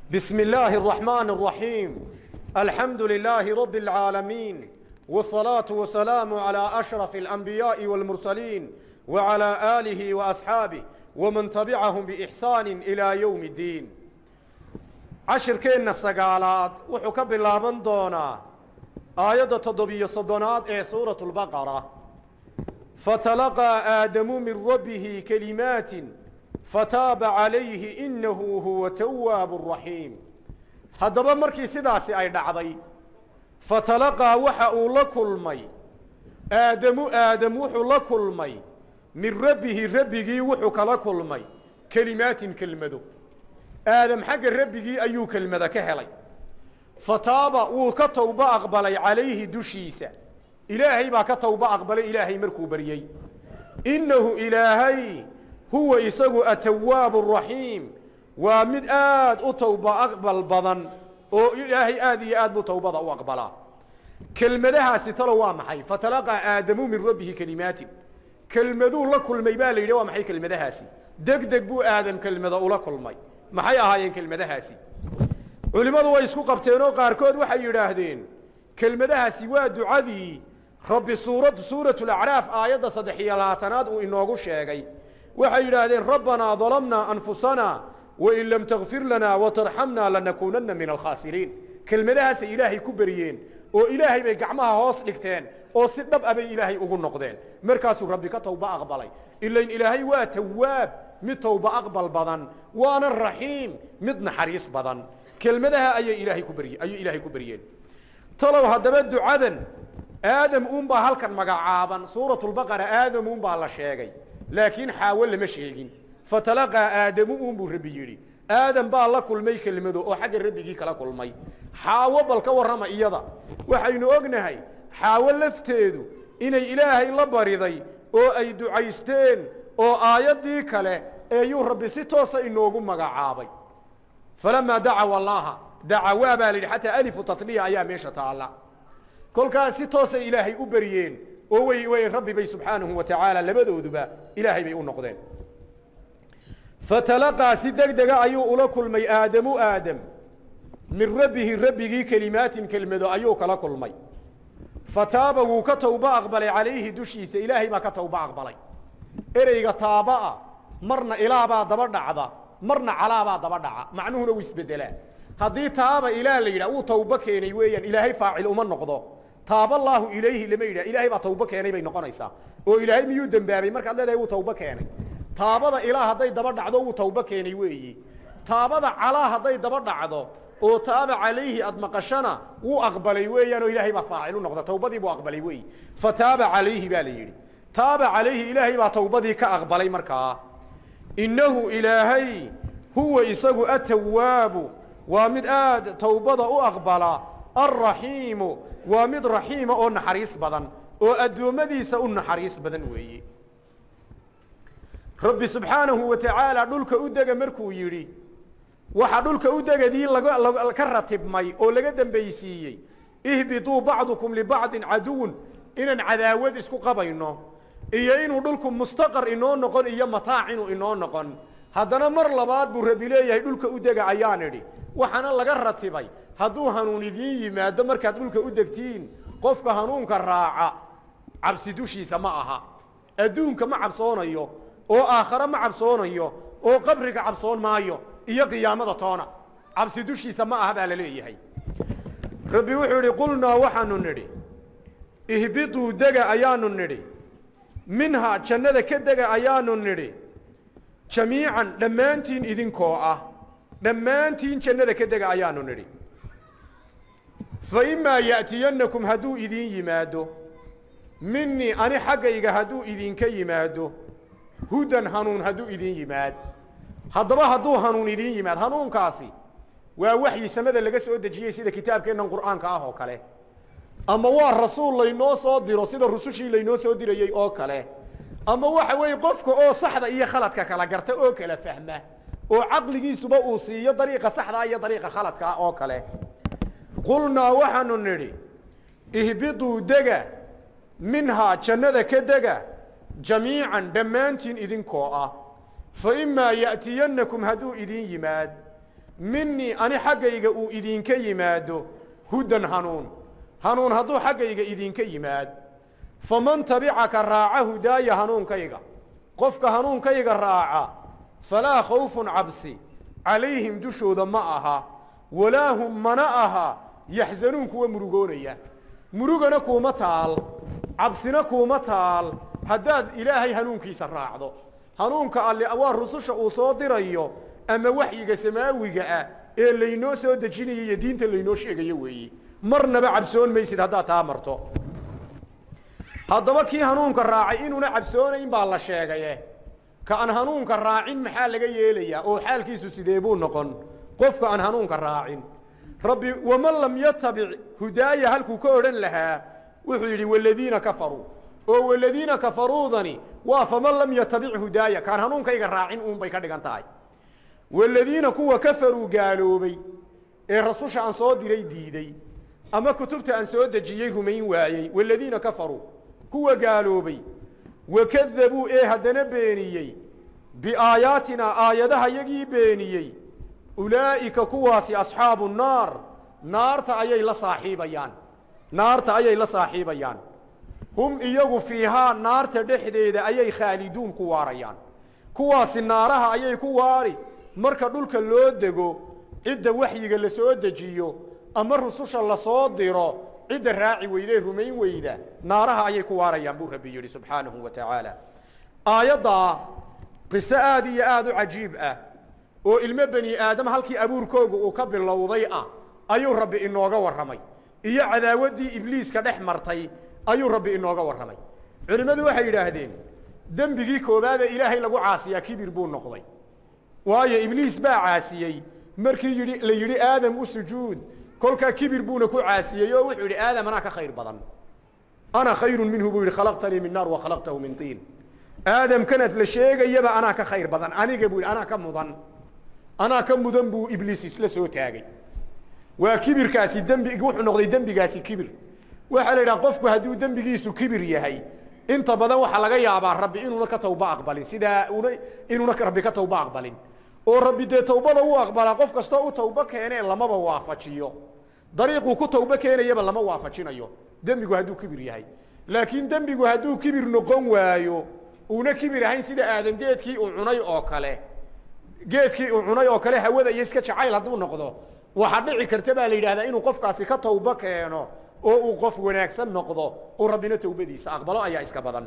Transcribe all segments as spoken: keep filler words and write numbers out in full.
بسم الله الرحمن الرحيم. الحمد لله رب العالمين، والصلاة والسلام على أشرف الأنبياء والمرسلين وعلى آله وأصحابه ومن تبعهم بإحسان إلى يوم الدين. عشر كينا السقالات وحكب الله من دونا آية تضبي صدنات إيه سورة البقرة. فتلقى آدم من ربه كلمات فتاب عليه إنه هو تواب الرحيم. هذا مركي سداسي أي دعضي. فتلقى وحأ لكل مي آدم آدم وحو لكل مي من ربه ربه وحك لكل مي كلمات كلمة آدم حق ربه أيو كلمة كهلي. فتاب وكتوب أقبلي عليه دشيسة إلهي ما كتوب أقبلي إلهي مركو بريي إنه إلهي هو إساق التواب الرحيم ومد آد أتوبة أقبل بضن أو إلهي آدي آد بتوبة أقبلا كلمة لها ستلوى محي. فتلقى آدم من ربه كلمات كلمة ذو لكل ميبالي لوا محي كلمة لها سي دق دق بو آدم كلمة ذو لكل مي محي أهاين كلمة لها سي علماء ذو يسكو قبتينو قاركود وحي يراهدين كلمة لها سوا دعادي رب سورة سورة الأعراف آيات صدحية لا تناد إنه شيء waxay yiraahdeen rabbana dhalamna anfusana wa in lam taghfir lana wa tarhamna lanakunanna min al-khasirin. kelmadahaas ilaahay ku bariyeen oo ilaahay bay gacmaha hoos dhigteen oo si dhab ah bay ilaahay ugu noqdeen markaasuu rabbi ka tawba aqbalay ilaa ilaahay waa tawaab mid tawba aqbal badan waana rahiim mid naxariis badan. kelmadaha ayay ilaahay ku bariyeen ayay ilaahay ku bariyeen talow hadaba ducadan aadam uun baa halkan magacaaban suuratul baqara aadam uun baa la sheegay لكن حاول لما شيء فتلقى آدم أم بربي يري آدم بالله كل مي كلمته أو حاجة ربي جي كلا كل مي حاول بالكورة إيضا وحين أجنهي حاول لفتيدو إن إلهي الله بريضي أو أي دعيستين أو آيات دي كلا أيوه ربي ستوصى إنه جم مجعابي فلما دعوا الله دعوا بالي حتى ألف وتثنية أيام إيش تعالى كل كان ستوصى إلهي أبريين ووي وي ربي بي سبحانه وتعالى لبدو دبا إلهي بي نقدين. فتلقى سدق دقا أيو لكل مي آدم آدم من ربه ربه كلمات كلمة أيو كلكل مي فتاب وكتوب أقبل عليه دشيث إلهي ما كتوب أقبلي إريق تابا مرنا إلى بعض دبردعضا مرنا على بعض دبردعا معنوه لو يسبدلا هذه تاب إله ليلة وتوبك ينويا إلهي فاعل أمن نقضه تاب الله إليه لما يرى إلهي بتوبة كأني بين قنيسة وإلهي ميودن بابي مرك الله ده وتوبة كأني تاب هذا إله هذا يدبر دعوه وتوبة كأني ويجي تاب هذا على هذا يدبر دعوه وتاب عليه أدمقشنا وأقبل ويا إنه إلهي بفاعل نقطة توبة دي وأقبل وي فتاب عليه باليري تاب عليه إلهي بتوبة دي كأقبل مركا إنه إلهي هو يسوع التواب ومد آد توبة وأقبل الرحيم ومد رحيم أو نحريس بدن أو أدومديس أو نحريس بدن وي ربي سبحانه وتعالى دولك أودج مركو يري وحدولك أودج دي لق كرتب ماي أو لقدم بيسيي اهبطوا بعضكم لبعض عدو إن عداوة اسكو قبينه إيه إنه دولكم مستقر إنه نقن إيه متاع إنه إنه نقن هذا مر لبعض بربيليه دولك أودج عيانري وحنا لقرتب ماي هادو هنونيدين ما دمر كاتبولك أودكتين قفك هنون كراعة عبسدوشي سماها أدونك ما عبصون أيو أو آخر ما عبصون أيو أو قبرك عبصون ما أيو إيا قيامة طانا عبسدوشي سماها بالليه هي ربي وحوري قلنا وحن نري اهبطوا دقا أيان نري منها جنة كدقا أيان نري جميعا لما أنتين إذن كوعة لما أنتين جنة كدقا أيان نري فإما يأتينكم هدو إذين يمادو مني أنا حقيقة هدو إذين كي يمادو هدى هنون هدو إذين يماد هدبا هدو هنون إذين يماد هنون كاسي ووحي سمد اللي قسوا الدجية سيدة كتاب كأنه القرآن كاهو كالي أما هو الرسول لينو صدر سيدة الرسوشي لينو صدر يي أو كالي أما هو حوي قفك أو صحدة إيا خلطك كالا قرت أو كلا فهمه وعقلي سبا أوصي طريقة صحدة إيا طريقة خلطك أو كالي قلنا وحن نري اهبطوا دقا منها جنة كدقا جميعا دمانتين إذن كوآ فإما يأتينكم هدو إذن يماد مني أنا حقيقة أو إذين كيمادو هدى هنون هنون هدو حقيقة إذين كيماد فمن تبعك الراعة هدايا هنون كيغا قفك هنون كيغا الراعة فلا خوف عبسي عليهم دشود معها ولا هم منعها يحزنون كوا مرغونيا مرغنا كوما تال عبسنا كوما تال هداد إلهي هنونكيس الراعدو هنونك اللي أوار رسوش أو صادريو أما وحيك سماويك اللي ينو سو دجيني يدينت اللي ينو شيغا يوي مرنا بعبسون ميسيد هدا تامرتو هدaba kii hanuunka raacay inuu na cabsoonayn baa la sheegay ka aan hanuunka raacin maxaa laga yeelaya oo xaalkiisu sidee buu noqon qofka aan hanuunka raacin rabbi waman lam yattabi' hudaaya halku ka oran lahaa wuxuu yiri walladina kafaru oo walladina kafarudani wa faman lam yattabi' hudaaya kan hanuunka iga raacin uun bay ka dhigan tahay walladina kuwa kafaru gaaloobay ee rasuusha aan soo diray diiday ama kutubta aan soo dajiyay rumayn waayay walladina kafaru كوا قالوا بي وكذبوا إيه هدنا بينيي بآياتنا آياتها يجي بينيي أولئك كواسي أصحاب النار نار تأيي لصاحبيان نار تأيي لصاحبيان هم إيجوا فيها نار تدحديد أيي خالدون كواريان كواسي نارها أيي كواري مركا دولك اللودقو إدى وحيق اللي سودجيو أمر رسوش الله صادرو عند الراعي ويليه رمين ويدا نارها أي كوارا ينبوه ربي سبحانه وتعالى آيضا قصة آدي آد عجيب أه وإلما بني آدم هلكي أبور كوغو وكبر لوضيئة أيو ربي إنو غور رمي إيا عذاودي إبليس كدح مرتي أيو ربي إنو غور رمي علما ذو حي لهدين دم بيكي كوبادة إلهي لغو عاسيا كبير بون نقضي وآيا إبليس با عاسيي مركي ليلي آدم وسجود كلك كبر بونك عاسية وحول آدم أنا كخير بدن أنا خير منه بيقول خلقتني من نار وخلقته من طين آدم كانت لشيء يبقى أنا كخير بدن أنا قبول أنا كم مضن أنا كم مضن بو إبليس لسه تاجي وكبر كاسي دم بيجوح نقضي دم بيجاسي كبر وحلا نقف بهدو دم بيجيسو كبر يهي أنت بدن وحلا جاي عبار ربي إنه لك توبة أقبلين سيدا إنه لك ربي كتوبة أقبلين وربي ده توبة هو أقبل قف كستو توبة كأنه لما بوافقشيو طريقه كتوبة كأنه يبى لما وافقشينه دم بيجو هدو كبر يهي لكن دم بيجو هدو كبر نقوم وايو ونا كبر هين سيدا آدم جيت كي وعناي أكله جيت كي وعناي أكله هو ذا يسكت عيل هدو نقضه وحدعي كرتبه لي هذا إنه قف كاسي كتوبة كأنه أو قف ونكسن نقضه وربنا توبة دي سأقبله أي إسكت بدن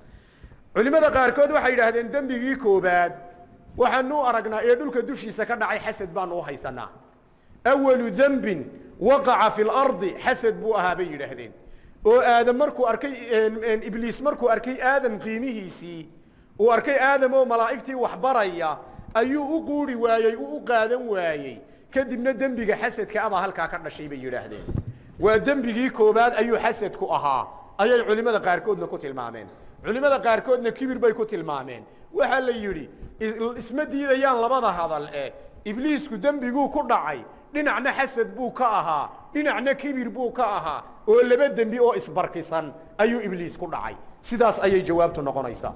علماء قاركود وحيد هذا دم بيجي كوباد وحنو أرجنا يدل كدوشي سكرنا عي حسد بان وحيسنا أول ذنب وقع في الأرض حسد بوها بين هذين وآدم مركو أركي إن إبليس مركو أركي آدم قيمه سي وأركي آدم وملائكتي وحبريا أيو أقولي وايي أقادم وايي كدبنا ذنبك حسد كأبا هلكا كرنا شيء بين هذين وذنبك كوباد أيو حسد كأها أي علماء قاركودنا كتل مامين علماء قاركودنا كبير باي كتل مامين وحال يري اسم ديدayaan labada hadal ee ibliisku dambigu ku dhacay dhinacna xasad buu ka ahaa dhinacna kibir buu ka ahaa oo laba dambi oo isbarkisan ayuu ibliis ku dhacay sidaas ayay jawaabtu noqonaysaa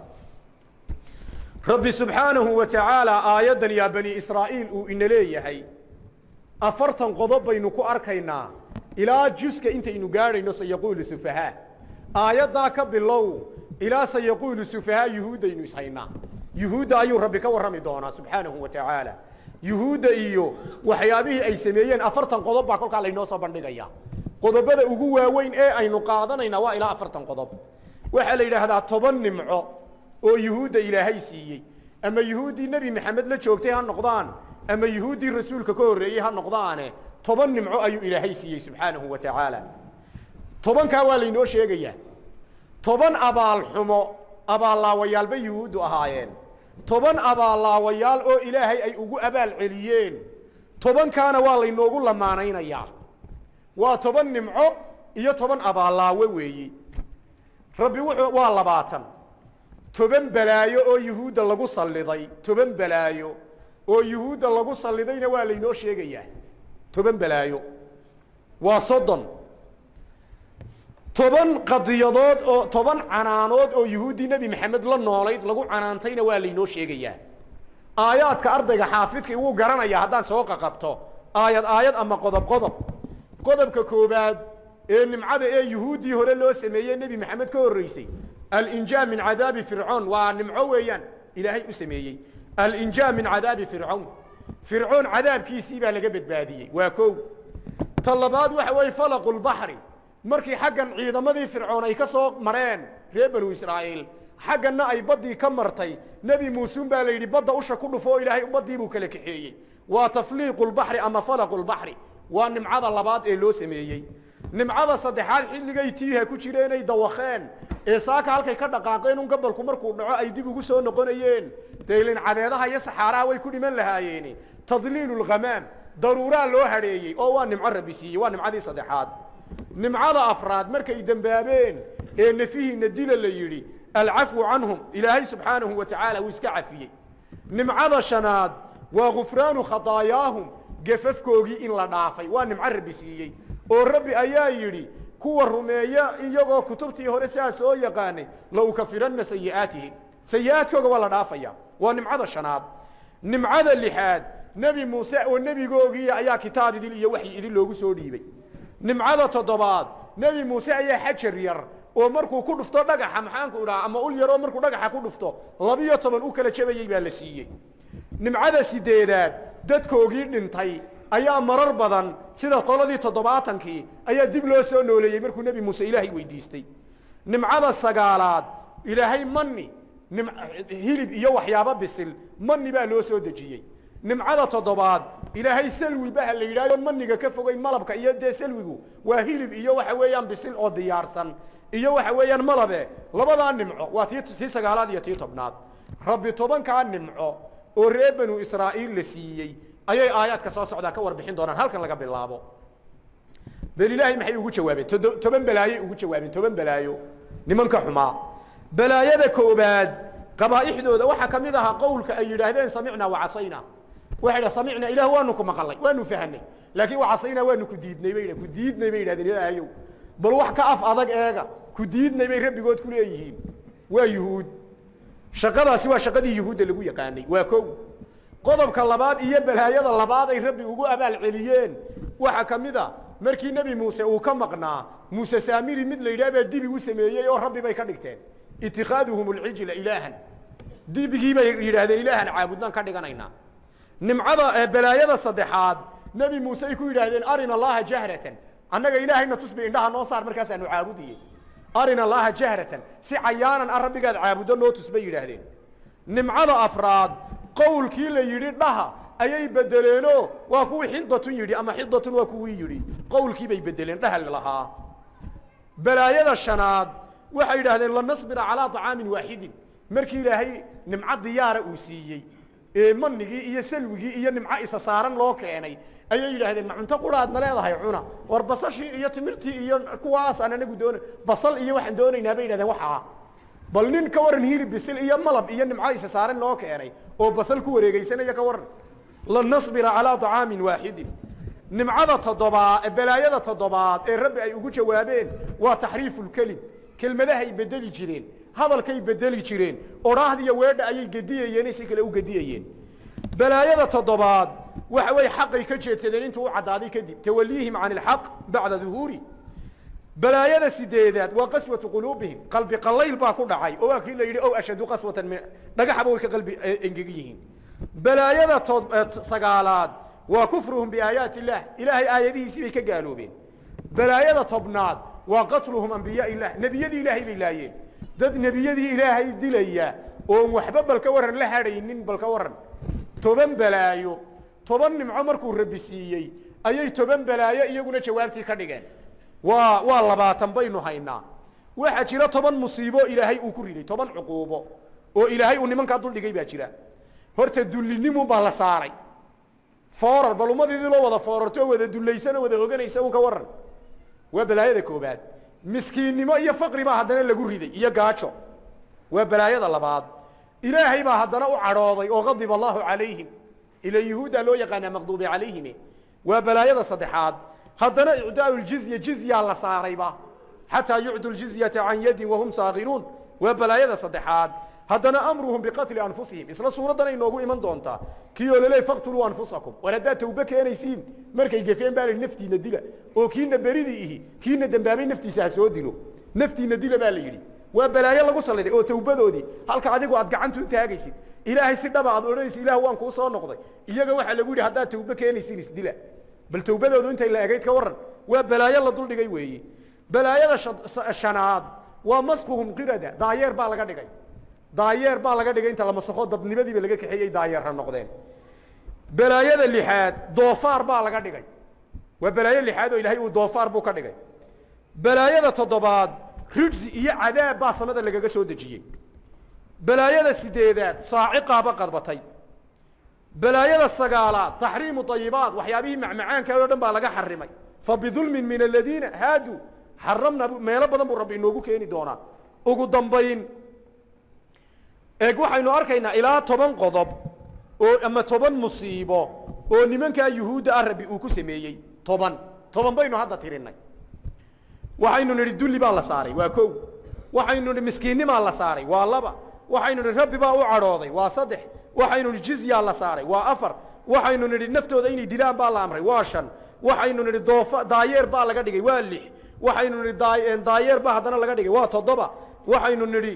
rabbi subhanahu wa ta'ala aayadan ya bani israa'iil uu inaleeyahay afartan qodob baynu ku arkaynaa ilaa juska inta inu gaarayno sayaqulu sufaha aayada ka bilow ilaa sayaqulu sufaha yahuudaynu ishaynaa يهودا أيو ربك ورمي دونا سبحانه وتعالى يهودا إيو وحيابه أي سميين أفرتن قضب باكل على نوصا بندقيا قضب بدأ وجوا وين إيه أي نقاضنا ينوا إلى أفرتن قضب وحلا إلى هذا طبن معه أو يهودا إلى هيسي أما يهودي النبي محمد لا شوكتها النقضان أما يهودي الرسول ككور إيها النقضان طبن معه أيو إلى هيسي سبحانه وتعالى طبن كوالي نوش يجيا طبن أبا الحمو أبا الله ويال بيهود وهاين طبعا أبا الله ويال أو إلهي أي أقو أبا العليين طبعا كان والي نوغو لما نينا يال وطبعا نمعو إيا طبعا أبا الله وويي ربي والله باطن طبعا بلايو أو يهود اللغو صليضي طبعا بلايو أو يهود اللغو صليضي نوالي نوش يغيا طبعا بلايو وصدن طبعا قضيات أو طبعا عنانات أو يهودي نبي محمد الله نوليد لقوا عنانتين والي نوش يجيا aayaadka ardayga xaafidka uu garanaya haddaan soo qaqabto aayad aayad ama qodob qodob qodobka koobaad ee nimcada ee yuhuudii hore loo sameeyay nabi maxamed ka horeysay al-injaa min cadaabi fircoon waa nimco weeyaan ilaahay u sameeyay al-injaa min cadaabi fircoon fircoon cadaabkiisii baa laga badbaadiyay waa koow talabaad waxa way falaqul bahri markii xaggan ciidamadii fircoon ay ka soo mareen reer banu israa'iil xagganna ay badii ka martay nabi muuse baa la yiri badda usha ku dhufo ilaahay badii buu kala kaxeeyay waa tafliiqul bahri ama falaqul bahri waa nimcada labaad ee loo sameeyay nimcada saddexaad xilligay tiiha ku jireen ay dawaqeen ee saaka halkay ka dhaqaaqeen un gobolku markuu dhaco ay dib ugu soo noqonayeen deelin cadeedaha iyo saxaaraha way ku dhiman lahaayeen tadliilul ghamaam daruura loo hareeyay oo waa nimco rabbi siiyay waa nimcadii saddexaad nimcada afraad markay dambaabeen ee nafihiina dila la yiri العفو عنهم إلهي سبحانه وتعالى ويسكعفيه نمعذا شناد وغفران خطاياهم جففكوغي إن لا دافي ونمع ربسيي والرب أيايري كو الرمية إيغو كتبتي هرساس أو يقاني لو كفرن سيئاتهم سيئاتكوغ ولا دافيا ونمعذا شناد نمعذا اللحاد نبي موسى والنبي قوغي أيا كتاب ذي لي وحي إذي لوغو سوديبي نمعذا تضباد نبي موسى أيا حجر ير ومركو ku dhufto dhagaxa maxaan ku raa ama ul yaro markuu dhagaxa ku dhufto laba iyo toban uu kala jabayay baa la siiyay nimcada sideedaad dadkoogii dhintay ayaa marar badan sida qoladii toddobaatankii ayaa dib loo soo nooleeyay markuu nabi muuse ilaahay weydiistay nimcada sagaalaad ilaahay manni hilib iyo waxyaabo bisil manni baa loo soo dejiyay nimcada toddobaad ilaahay salwi baa la yiraahdo manniga ka fogay malabka iyo de salwigu waa hilib iyo waxa weeyaan bisil oo diyaarsan iyo waxa weeyaan malabe labada nimco waa tii sagaalaad iyo tii tobnaad rabbi tobanka nimco oo reer banu israa'iil la siiyay ayay aayadka soo socda ka warbixin doonaan halkan laga bilaabo bal ilaahay maxay ugu jawaabeen toban balaayo ugu jawaabeen toban balaayo nimanka xumaa balaayada koobaad qabaa'ixdooda waxa kamid ah qowlka ay yiraahdeen samicna wa asayna waxa samicna ilaah waanu ku maqalay waanu fahanay laakiin wa asayna waanu ku diidnay bay ku diidnay bay yiraahdeen ilaahayow bal wax ka af adag eega ku diidnay bay rabbigood ku leeyihiin waa yuhuud shaqadaasi waa shaqadii yuhuudda lagu yaqaanay waa koow qodobka labaad iyo balaayada labaad ay rabbi ugu abaal celiyeen waxa kamida markii nabi muuse uu ka maqnaa muuse saamiri mid la yiraahdo dibi u sameeyay oo rabbi bay ka dhigteen ittikhaduhum al-ijla ilahan dibigii bay yiraahdeen ilaahan caabudnaan ka dhiganayna nimcada balaayada saddexaad nabi muuse ay ku yiraahdeen arina allaha jahratan annaga ilaahayna tusbi indhaha noo saar markaas aanu caabudiyay arina allaha jahratan si cayaanan rabbigaad caabudo noo tusbay yiraahdeen nimcada afraad qowlkii la yiri dhaha ayay bedeleeno waa kuwii xiddatun yiri ama xiddatun waa kuwii yiri qowlkii bay bedeleen dhaha lahaa balaayada shanaad waxay yiraahdeen la nasbira ala ta'amin waahidin markii ilaahay nimca diyaara uu siiyay ee manigii iyo salwigii iyo nimca isa saaran loo keenay ayay yiraahdeen ma cunto quraad ma leedahay cuna war basashii iyo timirtii iyo kuwaas aan anagu doon basal iyo waxaan doonaynaa bay yiraahdeen waxa bal nin ka waran hilib bisil iyo malab iyo nimca isa saaran loo keenay oo basal ku wareegaysanaya ka waran la nasbira ala ta'amin waahidin nimcada toddobaad balaayada toddobaad ee rabbi ay ugu jawaabeen waa tahriiful kalim kelmadaha ay bedeli jireen hadalkay bedeli jireen oraahdiya weedha ayay gadiyayeen si kale u gadiyayeen balaayada toddobaad waxa way xaqay ka jeedsadeen intuu u cadaaday kadib tawalliihim aan alhaq bacda dhuhuri balaayada sideedaad waa qaswatu qulubihim qalbi qallayl baa ku dhacay oo akii la yiri oo ashadu qaswatan min dhagaxba way ka qalbi engegiyihiin balaayada sagaalaad waa kufruhum bi aayaati illah ilaahay aayadihiisa bay ka gaaloobeen balaayada tobnaad waa qatluhum anbiyaa illah nabiyadii ilaahay bay laayeen dad nabiyadii ilaahay dilaya oo waxba bal ka waran la hadaynin bal ka waran toban balaayo toban nimco markuu rabbi siiyay ayay toban balaayo iyaguna jawaabtii ka dhigeen waa waa labaatan baynu haynaa waxa jira toban musiibo ilaahay uu ku riday toban cuquubo oo ilaahay uu nimanka dul dhigay baa jira horta dullinimu baa la saaray foorar balumadii loo wada foorarto wada duleysana wada oganaysa uu ka waran waa balaayada koobaad miskiinimo iyo faqri baa hadana lagu riday iyo gaajo waa balaayada labaad ilaahay baa hadana u cadhooday oo qadib Allahu calayhim ila yahuuda loo yaqaan maqduubi calayhim waa balaayada saddexaad hadana i'daa'ul jizya jizya la saarayba hatta yu'dul jizyata an yadi wa hum saaghiruun waa balaayada saddexaad هدنا أمرهم بقتل أنفسهم إسلا سورة دنا ينوغو إيمان دونتا كيو للي فاقتلوا أنفسكم ولا توبة كينيسين مركي جفين بالي نفتي نديلة أو كينا بريدي إيه كينا دنبابي نفتي ساسود ديلو نفتي نديلة بالي يري وبلايا الله قصر لدي أو توبة دودي هل كعادي قد قعنتو انت هاجيسين إلهي سيدا بعض أورانيس إله وان كوسا نقضي إياك واحد لقولي هدا توبة كينيسين سديلة بل توبة دودو انت إلا أجيت كورن وبلايا الله دول دقي وي بلايا الشنعاد ومسكهم قردة داير بالغا دقي داير بالغا دقي انت لما سخوت ضد نبدي بلغا كحيي داير هالنقدين بلايا اللحاد دوفار بالغا دقي وبلايا اللحاد إلهي ودوفار بوكا دقي بلايا تضباد رجز إيا عذاب باصمة لغا سو دجيي بلايا السديدات صاعقة بقربتي بلايا السقالات تحريم طيبات وحيابيه معمعان كانوا دنبا لغا حرمي فبظلم من الذين هادوا حرمنا ما لبدن ربي انوغو كيني دونا ugu dambayn eeg waxaynu arkaynaa ilaa toban qodob oo ama toban musiibo oo nimanka yuhuuda arabi uu ku sameeyay toban toban baynu hadda tirinay waxaynu niri dulli baa la saaray waa koow waxaynu niri miskiinima la saaray waa laba waxaynu niri rabbi baa u cadhooday waa saddex waxaynu niri jizya la saaray waa afar waxaynu niri naftooda inay dilaan baa la amray waa shan waxaynu niri doofa daayeer baa laga dhigay waa lix waxaynu niri daayeer baa hadana laga dhigay waa toddoba waxaynu niri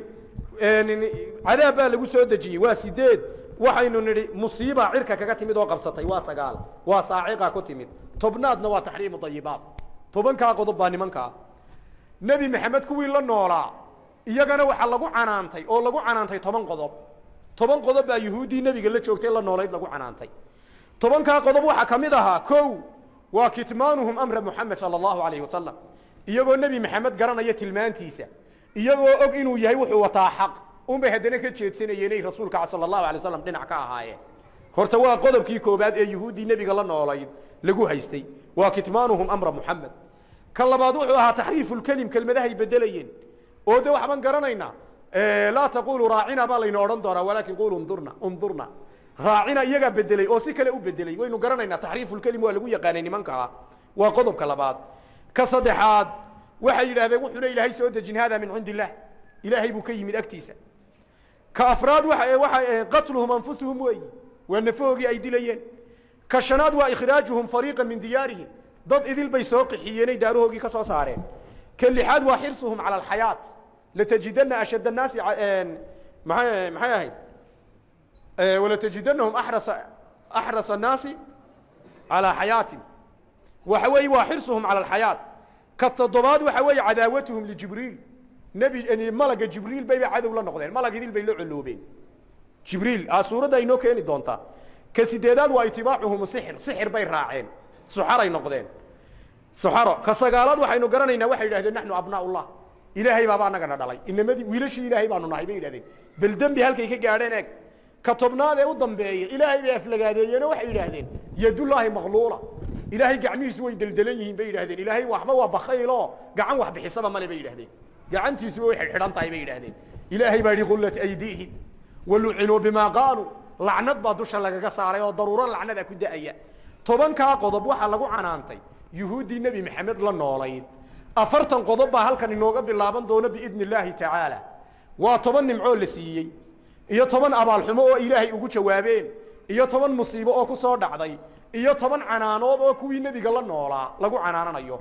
cadaab baa lagu soo dajiyay waa sideed waxaynu niri musiiba cirka kaga timid oo qabsatay waa sagaal waa saaciqa ku timid tobnaadna waa tahriim tayibaat tobanka qodob baa nimanka nabi maxamed kuwii la noolaa iyagana waxa lagu canaantay oo lagu canaantay toban qodob toban qodob baa yahuudi nabiga la joogtay la noolayd lagu canaantay tobanka qodob waxa kamid ahaa kow waa kitmaanuhum amra muhammad sallallahu alayhi wasallam iyagoo nabi maxamed garanaya tilmaantiisa iyagoo og inuu yahay wuxuu wataa xaq umba hadana ka jeedsanayeen rasuulka sallallahu alayhi wasallam dhinac ka ahaayeen horta waa qodobkii koobaad ee yahuudi nabiga la noolayd lagu haystay waa kitmaanuhum amra muhammad كلمات وحها تحريف الكلم كلمة هي بدلين وده وحبان قرنينا إيه لا تقولوا راعنا بالين أورندورا ولكن قولوا انظرنا انظرنا راعنا يجا بدلي أو سكلا أو بدلي وينو قرنينا تحريف الكلم ولا ويا قانني منكها وقضب كلمات كصدحات وحي هذا وحنا إلهي سود جن هذا من عند الله إلهي بكي من أكتيسة كأفراد وحي وحي قتلهم أنفسهم وي وأن فوق أيدي لين كالشناد وإخراجهم فريقا من ديارهم ضد إذن بيسوق حييني داروه كسو صارين كاللحاد وحرصهم على الحياة لتجدن أشد الناس معايا معايا هاي ولتجدنهم أحرص أحرص الناس على حياة وحوي وحرصهم على الحياة كالتضباد وحوي عداوتهم لجبريل نبي أن ملك جبريل بيبي عدو لنا قدين ملك ذي بيلو علوبين جبريل أسورة دا إنو كيني دونتا كسيدادات واتباعهم سحر سحر بي راعين سحرة نقدين سحرة كسجالات وحين قرنينا وحي يهدين نحن أبناء الله إلهي بابانا قنا دلائي إنما دي ويلش إلهي بانو نايبين يهدين بالدم بهالكي كجارينك كتبنا ذي ودم بيه إلهي بيفلق هذين ينو وحي يهدين يد الله مغلولة إلهي قعميس ويدلدلين بين يهدين إلهي وحبا وبخيلا قعن وحب حسابا مالي بين يهدين قعن تسوي حرام طيب بين يهدين إلهي باري غلة أيديهم ولعنوا بما قالوا لعنت بعضوش لك قصاري وضرورا لعنت أكد أيا طبعا كقضب waxa lagu canaantay yahuudi nabi maxamed la noolayd afartan qodob baa halkan inooga bilaaban doona biidni illaahi tacaala waa toban nimco la siiyay iyo toban abaal xumo oo ilaahay ugu jawaabeen iyo toban musiibo oo ku soo dhacday iyo toban canaanood oo kuwii nabiga la noolaa lagu canaananayo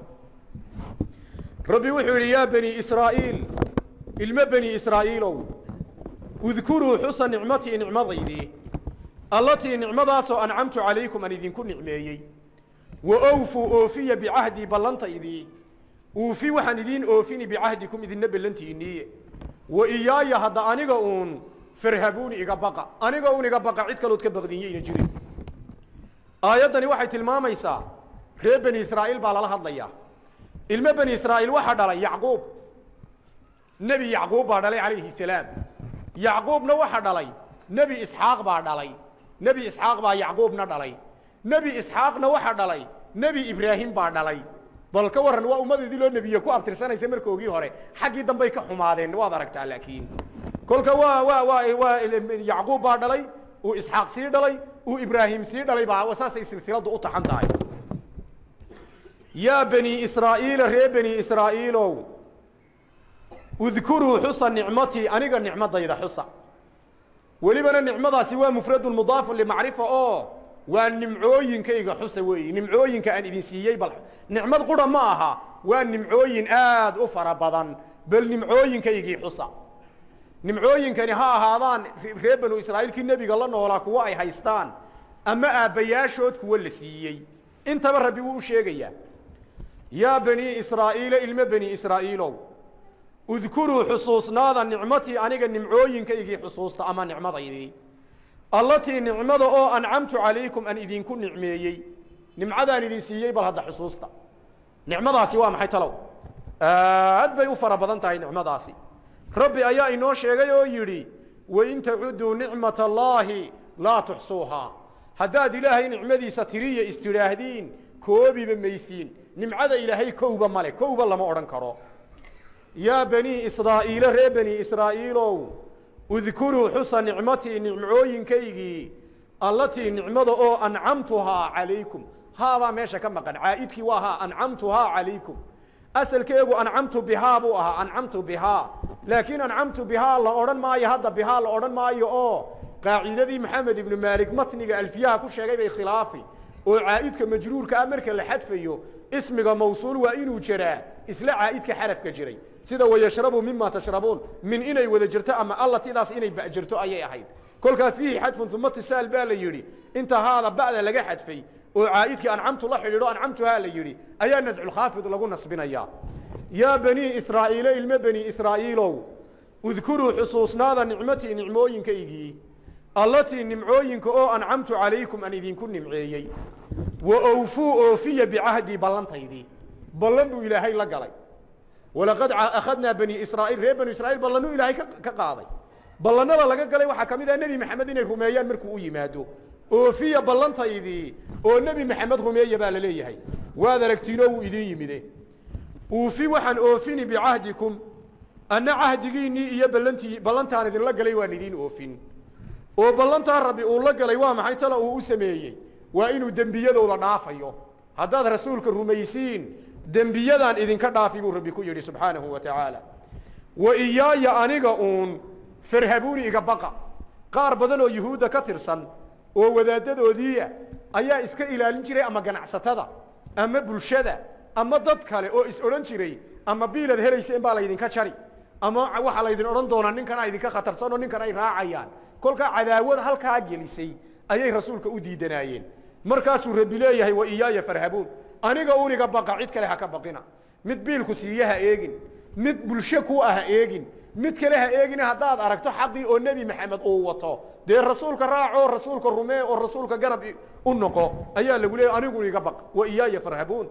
rabbi wuxuu yiri ya bani israa'iil ilma bani israa'iilow udhkuru husna ni'mati ni'madaydi التي نعمداس أنعمت عليكم أن إذن كن نعميي وأوفوا أوفي بعهدي بلنت إذي أوفي وحن إذن أوفيني بعهدكم إذن بلنت إني وإياي هذا أنيقون فرهبوني إقبقى أنيقون إقبقى عيد كالوت كبغديني نجري آياتني واحد الماما يسا ريب بني إسرائيل بالله هذا إلما بني إسرائيل واحد على يعقوب نبي يعقوب عليه السلام يعقوب نوحد علي نبي إسحاق بعد علي نبي إسحاق با يعقوب ندلي نبي إسحاق نوحى دلي نبي إبراهيم بعد علي بل كورن وأمد ذي لو نبي يكو أبتر سنة يسمر كوجي هوري حقي دم بيك حمادين وادرك تعلقين كل كوا وا وا وا يعقوب بعد علي وإسحاق سير دلي وإبراهيم سير دلي بع وساس السلسلة ضوء حنتاي يا بني إسرائيل ري بني إسرائيل اذكروا حصى نعمتي أنا قال نعمة ضيدة حصى ولبنا نعمة سوى مفرد مضاف لمعرفة أو والنمعوين كيغا حسوي نمعوين كأن إذن سيئي بل نعمة قرى معها والنمعوين آد أفر بضان بل نمعوين كيغي حسا نمعوين كان ها هذان ريبنو إسرائيل كي النبي قال لنا ولا كواي هايستان أما أبياشود كوال سيئي انت بربي وشيغيا يا بني إسرائيل إلما بني إسرائيل اذكروا حصوصنا ذا نعمتي أنيق النمعوين كيغي حصوصة أما نعمة ذي التي نعمة أو أنعمت عليكم أن إذن كن نعميي نعمة ذا إذن سيئي بل هذا حصوصة نعمة ذا سوا محيط لو أدبي أفر بضانتها نعمة ذا سي ربي أيا إنو شيغيو يري وإن تعدوا نعمة الله لا تحصوها هداد إلهي نعمدي سترية استراهدين كوبي بميسين نمعد إلهي كوبا ملك كوبا لما أرنكرو يا بني إسرائيل ري بني إسرائيل اذكروا حصى نعمتي نعمعوين كيغي التي نعمده أنعمتها عليكم هذا ماشا كما قال عائدك واها أنعمتها عليكم أسل كيغو أنعمت بها بوها أنعمت بها لكن أنعمت بها الله أرن ما يهد بها الله أرن ما يؤو قاعدة دي محمد بن مالك متنقى ألفيها كل شيء غير خلافي وعائدك مجرور كأمرك اللي حد فيه اسمك موصول وإنه جرى إسلا عائدك حرف كجري سيدا ويشربوا مما تشربون من إني وذا جرتا أما الله تداس إني بأجرتو أي أحد كل كان فيه حدف ثم تسال بالي يري انت هذا بعد لقى حد فيه وعائدك أنعمت الله حلو أنعمتها ليري أيا نزع الخافض لقول نصبنا إياه يا بني إسرائيل إلما بني إسرائيل اذكروا حصوصنا ذا نعمتي نعموين كيجي التي نمعوين كأو أنعمت عليكم أن إذن كن نمعيي وأوفوا أوفي بعهدي بلنتيدي بلنوا إلهي لقلي ولقد أخذنا بني إسرائيل ريب بني إسرائيل بلنوا إلهي كقاضي بلنا لقلي وحكم إذا النبي محمد الرميان مركو يمادو أوفي بلنتيدي والنبي محمد رميان بالليهي وهذا لكتينو إذن يمدي وفي وحن أوفيني بعهدكم أن عهديني إيا بلنتي بلنتان إذن لقلي واندين أوفين وبلنتان ربي أولا قلي واما حيث لا أسميه وإنو دنبيادو ضنافيو هذا رسولك الرميسين دنبيادان إذن كدافي ربي كيري سبحانه وتعالى وإياي أنيقا أون فرهبوني إيقا بقى قار بدنو يهودا كترسان ووذاددو دي أيا إسكا إلالين جري أما قنعستدا أما بلشدا أما ضد كله أو إس أورنجري أما بيلد هريس إن بالله يدين كشري أما وحلا يدين أورندونا نين كنا يدين كخطر صانو نين كنا يراعيان كل كعداوة هل كعجلسي أيه رسولك أودي دنايين مركز ربيليه هي وإياه فرهبون أنا قولي قبقى عيد كلها كبقينا مت بيلكو سيها إيجن مت بلشكو أها إيجن مت كلها إيجن هذا أركتو حقي النبي محمد أوته ده الرسول كراعو الرسول كرمي والرسول كجرب النقو أيه اللي قولي أنا قولي قبقى وإياه فرهبون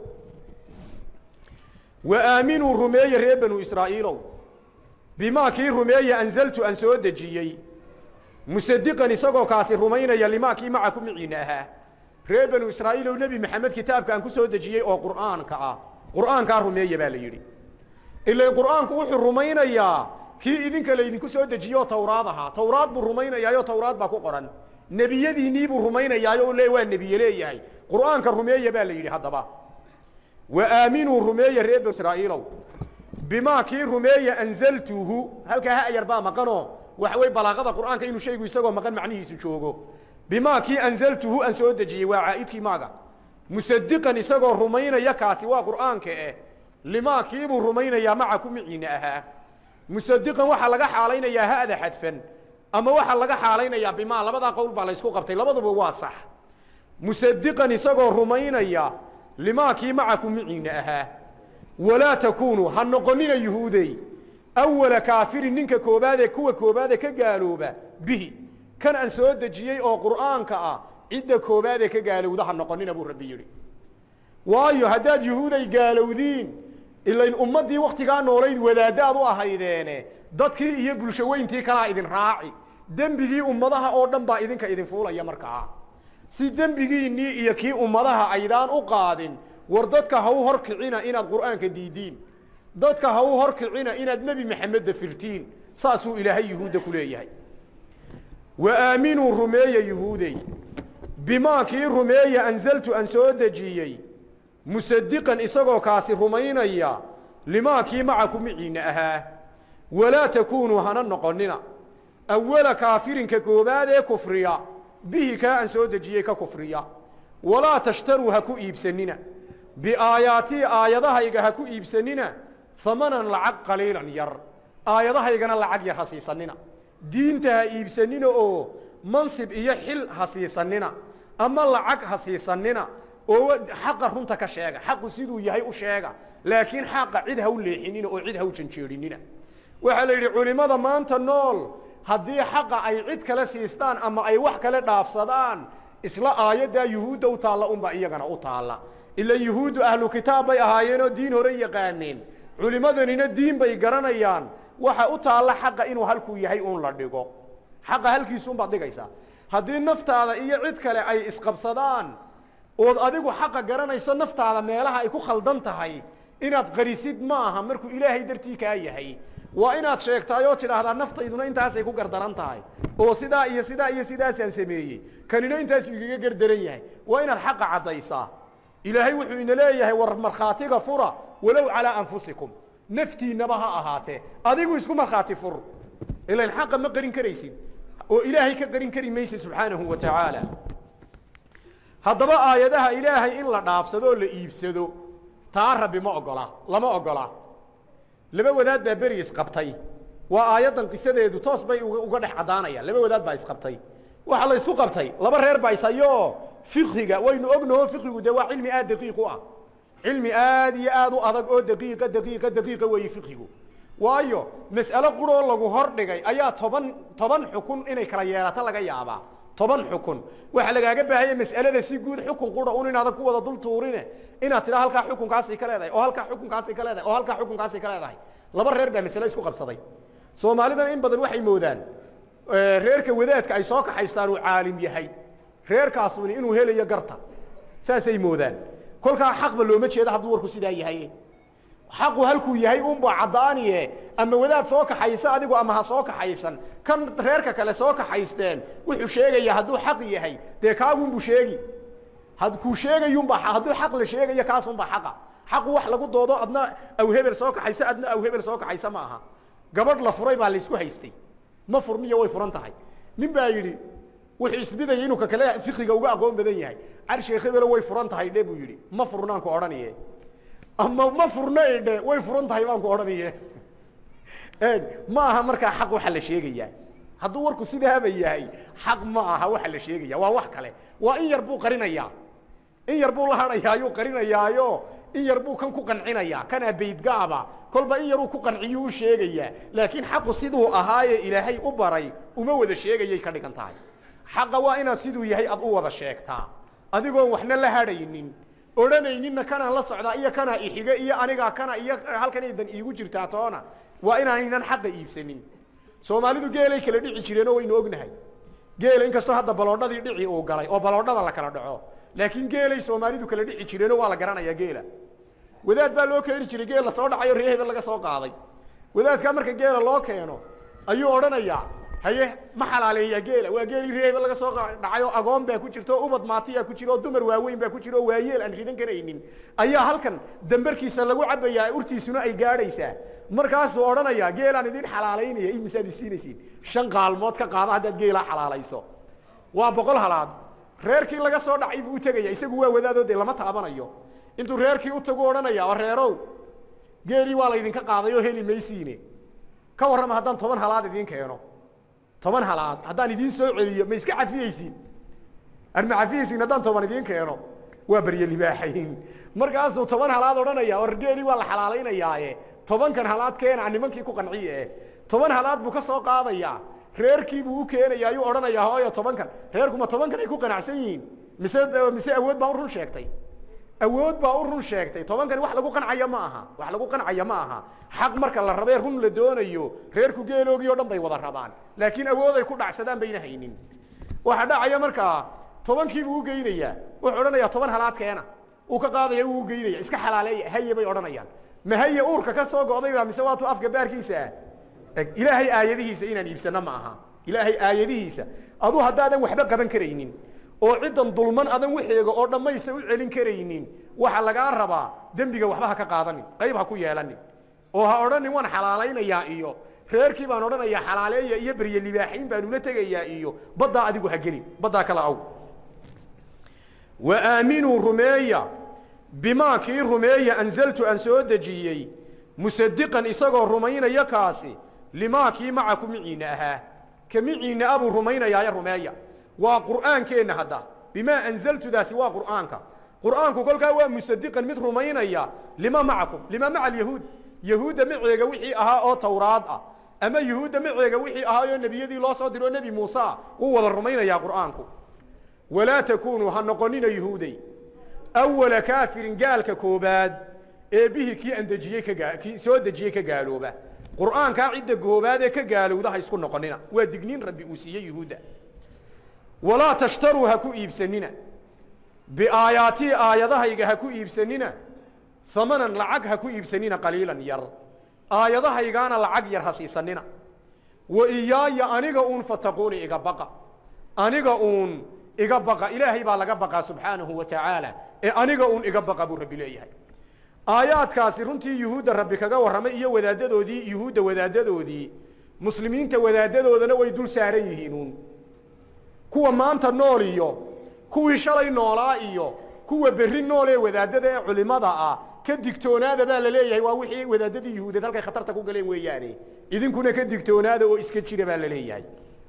وآمنوا رمية ريبنوا إسرائيل بما كي رمية أنزلت أن سود جيي مصدقا نسقوا كاسي رمينا يلي ما كي معكم عيناها ريبنوا إسرائيل ونبي محمد كتاب كان كسود جيي أو قرآن كا قرآن كا رمية باليري إلا القرآن كوح الرمينا يا كي إذن كلا إذن كسود جيي تورادها توراد بالرمينا يا يو توراد باكو قرآن نبي يدي نيب الرمينا يا يو ليه وين نبي ليه يا قرآن كرمية باليري هذا با وآمنوا رمية ريب إسرائيل بما كي رمية أنزلته هل كها يربا مقنو وحوي بلاغة القرآن كإنه شيء يسوى مقن معنيه سجوجو بما كي أنزلته أن سود جي وعائد كي ماذا مصدقا يسوى رمينا يكاسي وقرآن كإيه لما كي رمينا يا معكم عينها مصدقا وحلقة حالينا يا هذا حدفا أما وحلقة حالينا يا بما لبدا قول باليسكو قبتي لبدا بواصح مصدقا يسوى رمينا يا لما كي معكم عينها ولا تكونوا هنقنين يهودي أول كافر ننك كوبادة كوة كوبادة كقالوبة به كان أن سود جيي أو قرآن كأ عدة كوبادة كقالوا ده هنقنين أبو ربيري وايو هداد يهودي قالوا ذين إلا إن أمتي وقت كانوا ريد ودادادوا هيدين dadkii iyo bulshaweyntii kala idin raaci dambigii ummadaha oo dhan baa idinka idin fuulaya markaa si dambigiinii iyo kii ummadaha aydaan u qaadin war dadka ha u horkicina inaad quraanka diidiin dadka ha u horkicina inaad nabi maxamed dafirtiin saasuu ilaahay yahuuda ku leeyahay wa aaminu rumeeya yahuuday bima kii rumeeya anzaltu an soo dajiyay musaddiqan isagoo kaasi rumaynaya lima kii macakum ciina ahaa ولا تكونوا هنا نقننا awala kaafirin ka koobaad ee kufriya bihi kaa aan soo dejiyey ka kufriya walaa tashtaruu ha ku iibsanina biaayaatii aayadahayga ha ku iibsanina hamanan lacag qaliilan yar aayadahaygana lacag yar ha siisanina diinta ha iibsanina oo mansib iyo xil ha siisanina ama lacag ha siisanina oo xaqa runta ka sheega xaqu siduu yahay u sheega laakiin xaqa cid ha u leexinina oo cid ha u janjeerinina waxa la yiri culimada maanta nool haddii xaqa ay cid kale siistaan ama ay wax kale dhaafsadaan isla aayada yuhuudda u taala umba iyagana u taala ila yuhuudu ahlu kitaab bay ahaayeen oo diin hore yaqaaneen culimadanina diin bay garanayaan waxa u taala xaqa inuu halku yahay uun la dhigo xaqa halkiisu umba dhigaysa haddii naftaada iyo cid kale ay isqabsadaan oo adigu xaqa garanayso naftaada meelaha ay ku khaldan tahay inaad qarisid ma aha markuu ilaahay dartii ka yahay waa inaad sheegtaay oo tiraahdaa naftayduna intaas ay ku gardaran tahay oo sidaa iyo sidaa iyo sidaas aan sameeyay kanina intaas igaga gardaran yahay waa inaad xaqa cadaysaa ilaahay wuxuu ina leeyahay war markhaatiga fura walow calaa anfusikum naftiinaba ha ahaatee adigu isku markhaati fur ilaan xaqa ma qarin karaysid oo ilaahay ka qarin kari maysid subxaanahu wa tacaala haddaba aayadaha ilaahay in la dhaafsado la iibsado taa rabbi ma ogola lama ogola laba wadaad baa beri isqabtay waa aayadan qisadeedu toos bay uga dhex cadaanayaan laba wadaad baa isqabtay waxa la isku qabtay laba reer baa isayo fiqhiga waynu ognahay fiqhigu de waa cilmi aad daqiiq u ah cilmi aad iyo aad u adag oo daqiiqa daqiiqa daqiiqa way fiqhigu waayo mas'alo quro lagu hor dhigay ayaa toban toban xukun inay kala yeelato laga yaabaa toban xukun waxa lagaaga baahay mas'alada si guud xukun quro un inaad ku wada dul tuurine inaad tira halka xukunkaasi ka leedahay oo halka xukunkaasi ka leedahay oo halka xukunkaasi ka leedahay laba reer baa mas'alo isku qabsaday Soomaalidan in badan waxay moodaan reerka wadaadka ay soo kaxaystaan uu caalim yahay reerkaasuna inuu helayo garta saasay moodaan kolka xaqba looma jeedo hadduu warku sidaa yahay xaqu halku yahay uun baa cadaaniye ama wadaad soo kaxaysa adigu ama ha soo kaxaysan kan reerka kale soo kaxaysteen wuxuu sheegaya hadduu xaq yahay dee kaagun buu sheegi had ku sheegayun baa hadduu xaq la sheegayo kaasun baa xaqa xaqu wax lagu doodo adna aw hebel soo kaxaysa adna aw hebel soo kaxaysa ma aha gabadh la furay baa la isku haystay ma furmiyo way furan tahay nin baa yiri wuxuu isbiday inuu ka kale fiqiga uga aqoon badan yahay arshay khibir way furan tahay dheeb uu yiri ma furnaan ku oranaye ama ma furnaydhe way furan tahay baan ku oranaye ee ma aha marka xaq waxa la sheegaya hadduu warku sidaa yahay xaq ma aha waxa la sheegaya waa wax kale waa in yar buu qarinaya in yar buu la hadhayaayo qarinayaayo in yar buu kan ku qancinaya kana beyd gaaba kolba in yar uu ku qanciyo uu sheegaya laakiin xaqu sidoo ahaaye ilaahay u baray uma wada sheegayay ka dhigan tahay xaqa waa inaad siduu yahay ad u wada sheegtaa adigoo waxna la hadhaynin oranayninna kana la socda iyo kana ixiga iyo aniga kana iyo halkan ay dan iigu jirtaa toona waa inaanan xaqa iibsanin Soomaalidu geelay kala dhici jireen oo waynu ognahay geel in kasto hadda baloodhadii dhici uu galay oo baloodhada la kala dhaco laakiin geelay Soomaalidu kala dhici jireen waa la garanaya geela wadaad baa loo keenay jiray geel la soo dhacayo reehda laga soo qaaday wadaadka marka geela loo keeno ayuu oranayaa haye ma xalaaleeya geela waa geeli reehda laga soo dhacayo agoon baa ku jirto ubad maatiya ku jiro dumar waaweyn baa ku jiro waayeel aan ridan kareynin ayaa halkan dambarkiisa lagu cabayaa urtiisuna ay gaadhaysaa markaas uu oranayaa geelaan idin xalaaleynaya imisaad siinaysiin shan qaalmood ka qaada haddaad geela xalaalayso waa boqol halaad reerkii laga soo dhacay buu tagayaa isagu waa wadaadooday lama taabanayo intuu reerkii u tago oranayaa war reerow geeli waa la idin ka qaaday oo heli maysiine ka warrama haddaan toban halaad idin keeno toban halaad haddaan idin soo celiyo ma iska cafiyeysiin arma cafiyeysiin haddaan toban idin keeno waa bariye libaaxayn markaasuu toban halaad odhanaya war geeli waa la xalaalaynayaa tobankan halaad keena nimankii ku qanciye toban halaad buu ka soo qaadaya reerkii buu u keenayaa ayuu odhanayaa hooyo tobankan reerkuma tobankan ay ku qanacsan yihiin mise mise awood baa u run sheegtay awood baa u run sheegtay tobankan wax lagu qancaya ma aha wax lagu qancaya ma aha xaq marka la rabay run la doonayo reerku geeloogiyo dhan bay wada rabaan laakiin awood ay ku dhacsadaan bayna haynin waxa dhacaya marka tobankii buu u geeynayaa wuxuu odhanayaa toban halaad keena uu ka qaadaya uu geeynayaa iska xalaaleey haye bay odhanayaan ma haye uurka ka soo go'day baa mise waatu afka baarkiisa ilaahay aayadihiisa inaan iibsano ma aha ilaahay aayadihiisa adu haddaadan waxba qaban kareynin oo ciidan dulman adan wixeega oo dhamaysa u celin kareynin waxa laga rabaa dambiga waxba ha ka qaadanin qayb ha ku yeelanin oo ha odhanin waan xalaalaynayaa iyo reerkii baan odhanayaa xalaaleeya iyo beriye libaaxiin baan ula tegayaa iyo baddaa adigu ha gelin baddaa kala aw wa aaminuu rumeeya bimaa kii rumeeya anzaltu aan soo dejiyey musadiqan isagoo rumaynaya kaasi limaa kii macaku miciina ahaa ka miciina abuu rumaynayaaya rumeeya waa qur'aankeenna hadda bimaa anzaltudaasi waa qur'aanka qur'aanku kolkaa waa musadiqan mid rumaynaya lima macakum lima maca alyahuud yahuudda maceega wixii ahaa oo tawraad ah ama yahuudda maceega wixii ahaa oo nebiyadii loo soo diro nebi muuse wuu wada rumaynayaa qur'aanku walaa takuunuu ha noqonina yahuuday awala kaafirin gaalka koobaad ee bihi kii aan dejiyey ka kii soo dejiyey ka gaalooba qur'aankaa cidda koobaad ee ka gaalowda ha isku noqonina waa digniin rabbi uu siiyey yahuudda walaa tashtaruu ha ku iibsanina biaayaatii aayadahayga ha ku iibsanina hamanan lacag ha ku iibsanina qaliilan yar aayadahaygaana lacag yar ha siisanina wa iyaaya aniga uun fataquuni iga baqa aniga uun iga baqa ilaahay baa laga baqaa subxaanahu wa tacaala ee aniga uun iga baqa buu rabbi leeyahay aayaadkaasi runtii yuhuudda rabbi kaga warramay iyo wadaadadoodii yuhuudda wadaadadoodii muslimiinta wadaadadoodana way dul saaran yihiinuun kuwa maanta nool iyo kuwii shalay noolaa iyo kuwa berri nool ee wadaadada ee culimada ah ka digtoonaada baa la leeyahay waa wixii wadaadadii yuhuudeed halkay khatarta ku galeen weeyaane idinkuna ka digtoonaada oo iska jira baa la leeyahay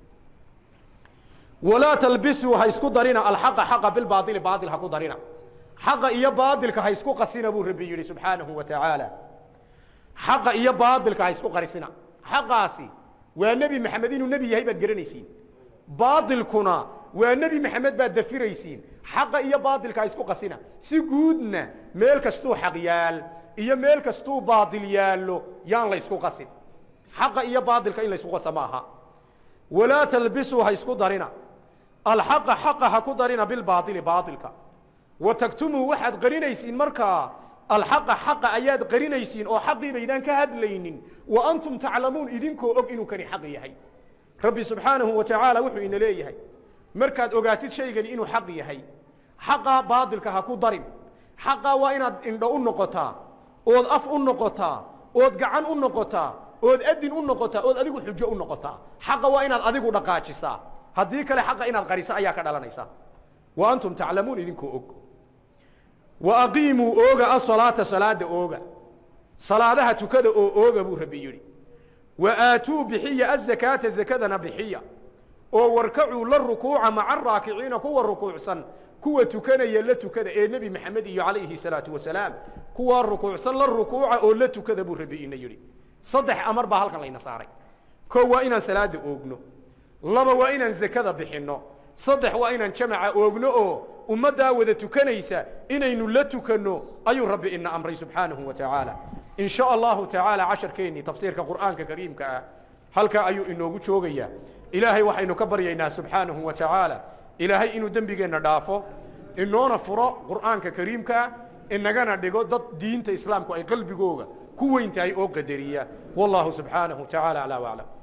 walaa talbisuu ha isku darina alxaqa xaqa bilbaadili baadil ha ku darina xaqa iyo baadilka ha isku qasina buu rabbi yidhi subxaanahu wa tacaala xaqa iyo baadilka ha isku qarisina xaqaasi waa nebi maxamed inuu nebi yahay baad garanaysiin baadilkuna waa nebi maxamed baad dafiraysiin xaqa iyo baadilka ha isku qasina si guudna meel kastuu xaq yaal iyo meel kastuu baadil yaallo yaan la isku qasin xaqa iyo baadilka in la isku qasa maaha walaa talbisuu ha isku darina alxaqa xaqa ha ku darina bilbaadili baadilka wa taktumuu waxaad qarinaysiin markaa alxaqa xaqa ayaad qarinaysiin oo xaqii baydaan ka hadlaynin wa antum taclamuun idinkoo og inuu kani xaq yahay rabbi subxaanahu wa tacaala wuxuu ina leeyahay markaad ogaatid shaygani inuu xaq yahay xaqaa baadilka ha ku darin xaqaa waa inaad indho u noqotaa ood af u noqotaa ood gacan u noqotaa ood adin u noqotaa ood adigu xujo u noqotaa xaqa waa inaad adigu dhaqaajisaa haddii kale xaqa inaad qariso ayaa ka dhalanaysa wa antum taclamuun idinkoo og wa aqiimuu ooga asalaata salaada ooga salaadaha tukada oo ooga buu rabbi yidhi wa aatuu bixiya azakaata zakadana bixiya oo warkacuu la rukuuca maca araakiciina kuwa rukuucsan kuwa tukanaya la tukada ee nebi maxamed iyo calayhi salaatu wasalaam kuwaa rukuucsan la rukuuca oo la tukada buu rabbi ina yidhi saddex amar baa halkan layna saaray koo waa inaan salaada oogno laba waa inaan zakada bixinno saddex waa inaan jamaca oogno oo ummaddaa wada tukanaysa inaynu la tukanno ayuu rabbi ina amray subxaanahu wa tacaala in sha allahu tacaala casharkeennii tafsiirka qur'aanka kariimka ah halkaa ayuu inoogu joogayaa ilaahay waxaynu ka baryaynaa subxaanahu wa tacaala ilaahay inuu dembigeenna dhaafo inoona furo qur'aanka kariimkaa inagana dhigo dad diinta islaamku ay qalbigooga ku weyn tahay oo qadariya wallahu subxaanahu tacaala aclaa waclam